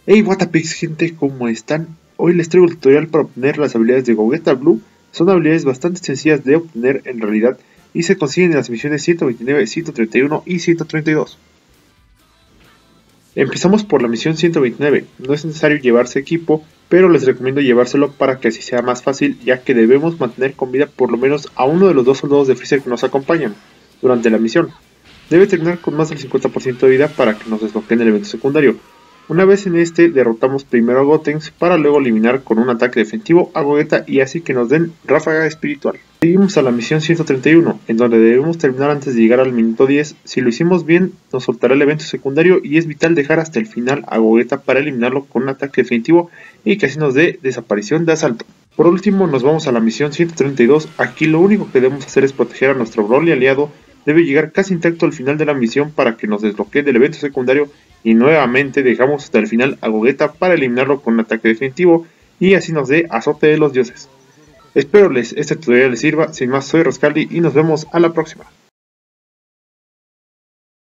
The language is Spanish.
Hey Whatapix gente, ¿cómo están? Hoy les traigo el tutorial para obtener las habilidades de Gogeta Blue. Son habilidades bastante sencillas de obtener en realidad y se consiguen en las misiones 129, 131 y 132. Empezamos por la misión 129, no es necesario llevarse equipo, pero les recomiendo llevárselo para que así sea más fácil, ya que debemos mantener con vida por lo menos a uno de los dos soldados de Freezer que nos acompañan durante la misión. Debe terminar con más del 50% de vida para que nos desbloqueen el evento secundario. Una vez en este, derrotamos primero a Gotenks para luego eliminar con un ataque defensivo a Gogeta y así que nos den ráfaga espiritual. Seguimos a la misión 131, en donde debemos terminar antes de llegar al minuto 10. Si lo hicimos bien, nos soltará el evento secundario y es vital dejar hasta el final a Gogeta para eliminarlo con un ataque defensivo y que así nos dé desaparición de asalto. Por último, nos vamos a la misión 132. Aquí lo único que debemos hacer es proteger a nuestro Broly aliado. Debe llegar casi intacto al final de la misión para que nos desbloquee del evento secundario y nuevamente dejamos hasta el final a Gogeta para eliminarlo con un ataque definitivo y así nos dé azote de los dioses. Espero este tutorial les sirva, sin más soy Roscaldi y nos vemos a la próxima.